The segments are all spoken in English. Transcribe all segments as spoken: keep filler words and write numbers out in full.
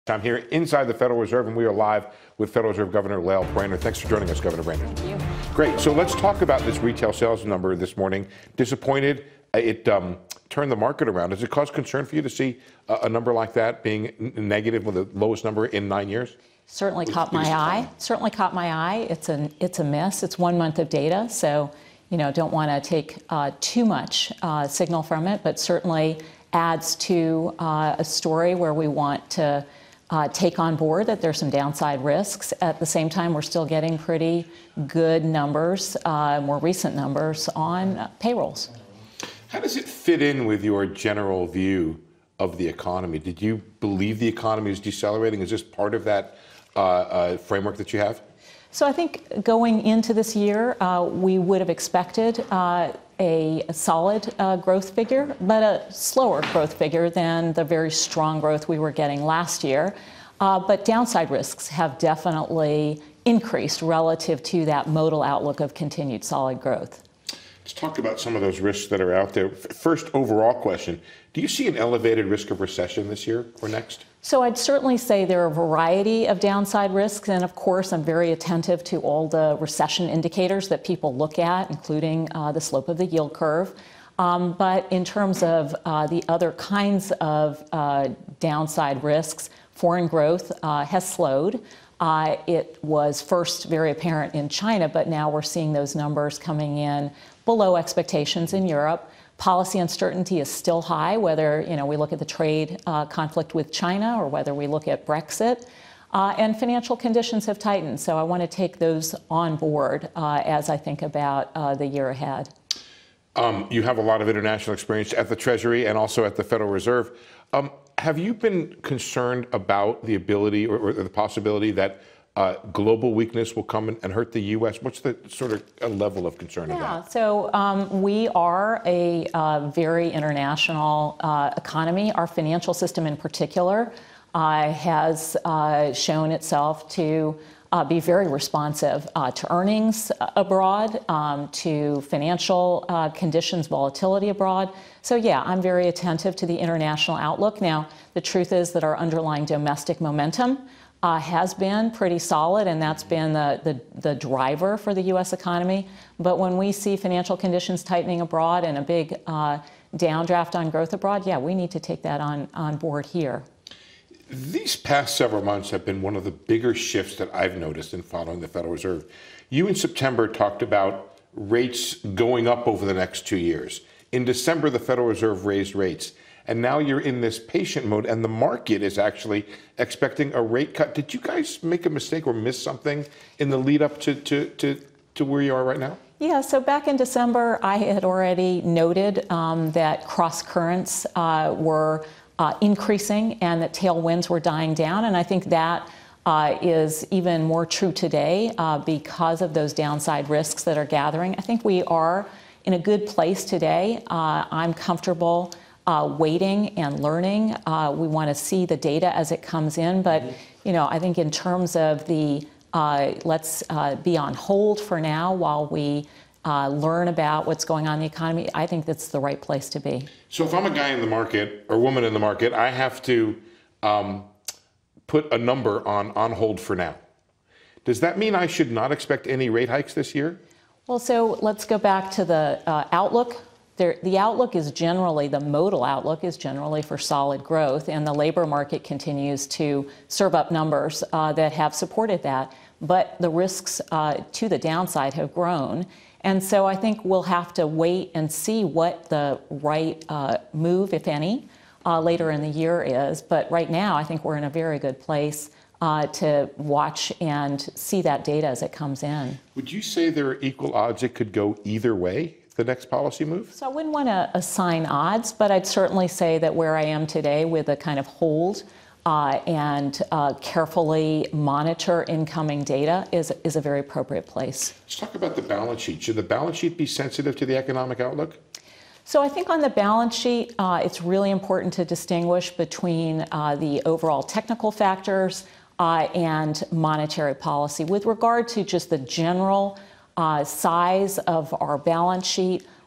I'm here inside the Federal Reserve, and we are live with Federal Reserve Governor Lael Brainard. Thanks for joining us, Governor Brainard. Thank you. Great. So let's talk about this retail sales number this morning. Disappointed. It um, turned the market around. Does it cause concern for you to see a, a number like that being n- negative with the lowest number in nine years? Certainly caught my eye. Certainly caught my eye. It's a it's a miss. It's one month of data, so you know don't want to take uh, too much uh, signal from it, but certainly adds to uh, a story where we want to Uh, take on board that there's some downside risks. At the same time, we're still getting pretty good numbers, uh, more recent numbers on uh, payrolls. How does it fit in with your general view of the economy? Did you believe the economy is decelerating? Is this part of that uh, uh, framework that you have? So I think going into this year, uh, we would have expected uh, a, a solid uh, growth figure, but a slower growth figure than the very strong growth we were getting last year. Uh, but downside risks have definitely increased relative to that modal outlook of continued solid growth. Let's talk about some of those risks that are out there. First, overall question, do you see an elevated risk of recession this year or next? So I'd certainly say there are a variety of downside risks, and of course I'm very attentive to all the recession indicators that people look at, including uh, the slope of the yield curve. Um, but in terms of uh, the other kinds of uh, downside risks, foreign growth uh, has slowed. Uh, it was first very apparent in China, but now we're seeing those numbers coming in below expectations in Europe. Policy uncertainty is still high, whether you know we look at the trade uh, conflict with China or whether we look at Brexit. Uh, and financial conditions have tightened, so I want to take those on board uh, as I think about uh, the year ahead. Um, you have a lot of international experience at the Treasury and also at the Federal Reserve. Um, have you been concerned about the ability or, or the possibility that Uh, global weakness will come and hurt the U S? What's the sort of uh, level of concern yeah, of that? So um, we are a uh, very international uh, economy. Our financial system in particular uh, has uh, shown itself to uh, be very responsive uh, to earnings abroad, um, to financial uh, conditions, volatility abroad. So yeah, I'm very attentive to the international outlook. Now, the truth is that our underlying domestic momentum Uh, has been pretty solid, and that's been the, the, the driver for the U S economy. But when we see financial conditions tightening abroad and a big uh, downdraft on growth abroad, yeah, we need to take that on, on board here. These past several months have been one of the bigger shifts that I've noticed in following the Federal Reserve. You in September talked about rates going up over the next two years. In December, the Federal Reserve raised rates. And now you're in this patient mode, and the market is actually expecting a rate cut. Did you guys make a mistake or miss something in the lead up to, to, to, to where you are right now? Yeah, so back in December, I had already noted um, that cross currents uh, were uh, increasing and that tailwinds were dying down. And I think that uh, is even more true today uh, because of those downside risks that are gathering. I think we are in a good place today. Uh, I'm comfortable Uh, waiting and learning. Uh, we want to see the data as it comes in, but you know, I think in terms of the uh, let's uh, be on hold for now while we uh, learn about what's going on in the economy, I think that's the right place to be. So if I'm a guy in the market or woman in the market, I have to um, put a number on on hold for now. Does that mean I should not expect any rate hikes this year? Well, so let's go back to the uh, outlook. There, the outlook is generally, the modal outlook is generally for solid growth, and the labor market continues to serve up numbers uh, that have supported that. But the risks uh, to the downside have grown. And so I think we'll have to wait and see what the right uh, move, if any, uh, later in the year is. But right now, I think we're in a very good place uh, to watch and see that data as it comes in. Would you say there are equal odds it could go either way? The next policy move? So I wouldn't want to assign odds, but I'd certainly say that where I am today with a kind of hold uh, and uh, carefully monitor incoming data is, is a very appropriate place. Let's talk about the balance sheet. Should the balance sheet be sensitive to the economic outlook? So I think on the balance sheet, uh, it's really important to distinguish between uh, the overall technical factors uh, and monetary policy. With regard to just the general Uh, size of our balance sheet,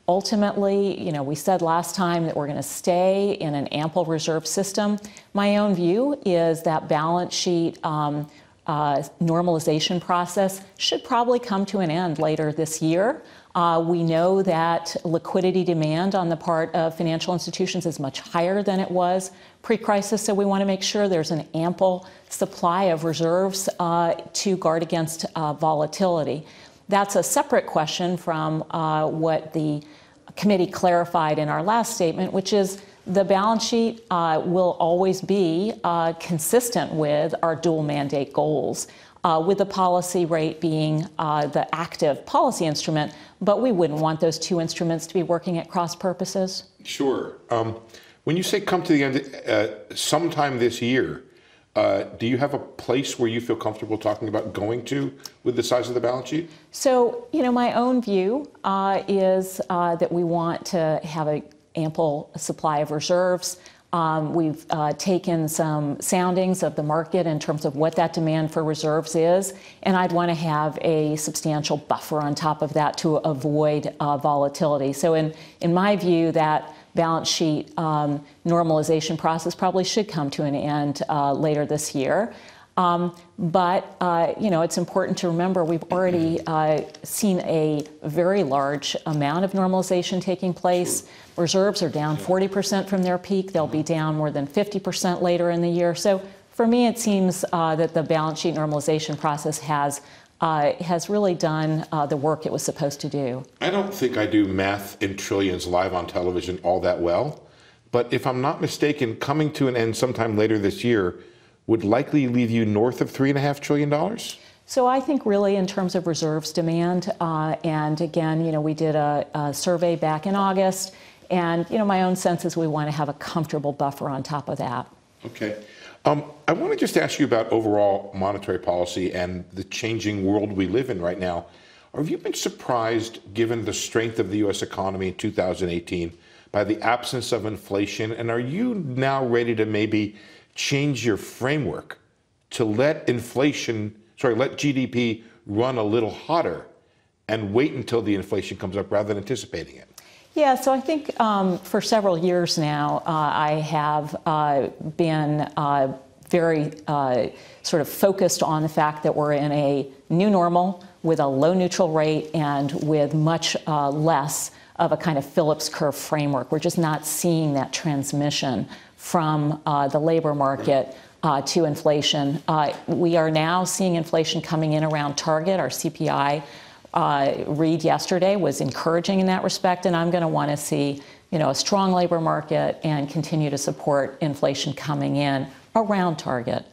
Ultimately, you know, we said last time that we're going to stay in an ample reserve system. My own view is that balance sheet um, uh, normalization process should probably come to an end later this year. Uh, we know that liquidity demand on the part of financial institutions is much higher than it was pre-crisis, so we want to make sure there's an ample supply of reserves uh, to guard against uh, volatility. That's a separate question from uh, what the committee clarified in our last statement, which is the balance sheet uh, will always be uh, consistent with our dual mandate goals, uh, with the policy rate being uh, the active policy instrument, but we wouldn't want those two instruments to be working at cross purposes. Sure. Um, when you say come to the end uh, sometime this year, Uh, do you have a place where you feel comfortable talking about going to with the size of the balance sheet? So, you know, my own view uh, is uh, that we want to have an ample supply of reserves. Um, we've uh, taken some soundings of the market in terms of what that demand for reserves is, and I'd want to have a substantial buffer on top of that to avoid uh, volatility. So in, in my view, that balance sheet um, normalization process probably should come to an end uh, later this year. Um, but, uh, you know, it's important to remember we've already uh, seen a very large amount of normalization taking place. Reserves are down forty percent from their peak. They'll be down more than fifty percent later in the year. So for me, it seems uh, that the balance sheet normalization process has Uh, has really done uh, the work it was supposed to do. I don't think I do math in trillions live on television all that well, but if I'm not mistaken, coming to an end sometime later this year would likely leave you north of three and a half trillion dollars. So I think really in terms of reserves demand, uh, and again, you know, we did a, a survey back in August, and you know, my own sense is we want to have a comfortable buffer on top of that. Okay. Um, I want to just ask you about overall monetary policy and the changing world we live in right now. Have you been surprised, given the strength of the U S economy in two thousand eighteen, by the absence of inflation? And are you now ready to maybe change your framework to let inflation, sorry, let G D P run a little hotter and wait until the inflation comes up rather than anticipating it? Yeah, so I think um, for several years now, uh, I have uh, been uh, very uh, sort of focused on the fact that we're in a new normal with a low neutral rate and with much uh, less of a kind of Phillips curve framework. We're just not seeing that transmission from uh, the labor market uh, to inflation. Uh, we are now seeing inflation coming in around target. Our C P I Uh, read yesterday was encouraging in that respect, and I'm going to want to see, you know, a strong labor market and continue to support inflation coming in around target.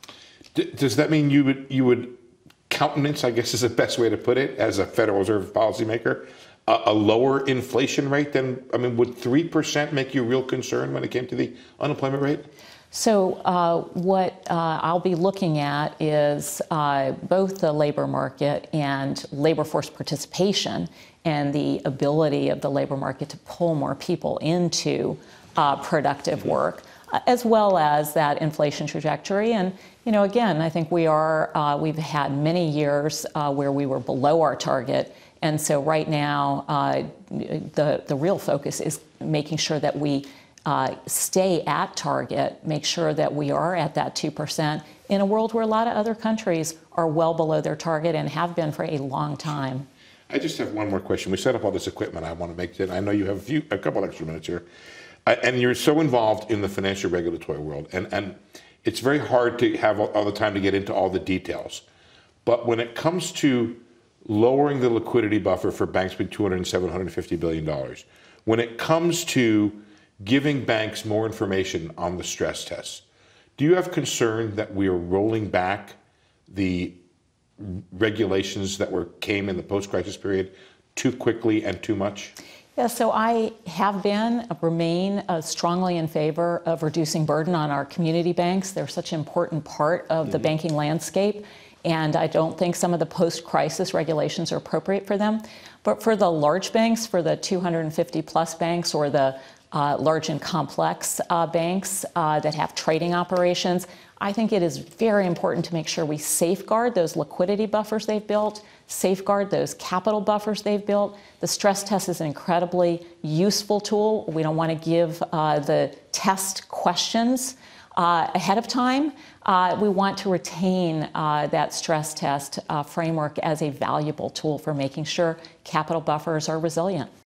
D- does that mean you would you would countenance, I guess is the best way to put it, as a Federal Reserve policymaker, a, a lower inflation rate than, I mean, would three percent make you real concerned when it came to the unemployment rate? So uh, what uh, I'll be looking at is uh, both the labor market and labor force participation and the ability of the labor market to pull more people into uh, productive work, uh, as well as that inflation trajectory. And, you know, again, I think we are, uh, we've had many years uh, where we were below our target. And so right now, uh, the, the real focus is making sure that we Uh, stay at target, make sure that we are at that two percent in a world where a lot of other countries are well below their target and have been for a long time. I just have one more question. We set up all this equipment. I want to make it. I know you have a few, a couple extra minutes here, uh, and you're so involved in the financial regulatory world, and and it's very hard to have all, all the time to get into all the details. But when it comes to lowering the liquidity buffer for banks between two hundred and seven hundred fifty billion dollars, when it comes to giving banks more information on the stress tests, do you have concern that we are rolling back the regulations that were came in the post-crisis period too quickly and too much? Yeah, so I have been, uh, remain uh, strongly in favor of reducing burden on our community banks. They're such an important part of mm-hmm. the banking landscape, and I don't think some of the post-crisis regulations are appropriate for them. But for the large banks, for the two hundred fifty plus banks or the Uh, large and complex uh, banks uh, that have trading operations, I think it is very important to make sure we safeguard those liquidity buffers they've built, safeguard those capital buffers they've built. The stress test is an incredibly useful tool. We don't want to give uh, the test questions uh, ahead of time. Uh, we want to retain uh, that stress test uh, framework as a valuable tool for making sure capital buffers are resilient.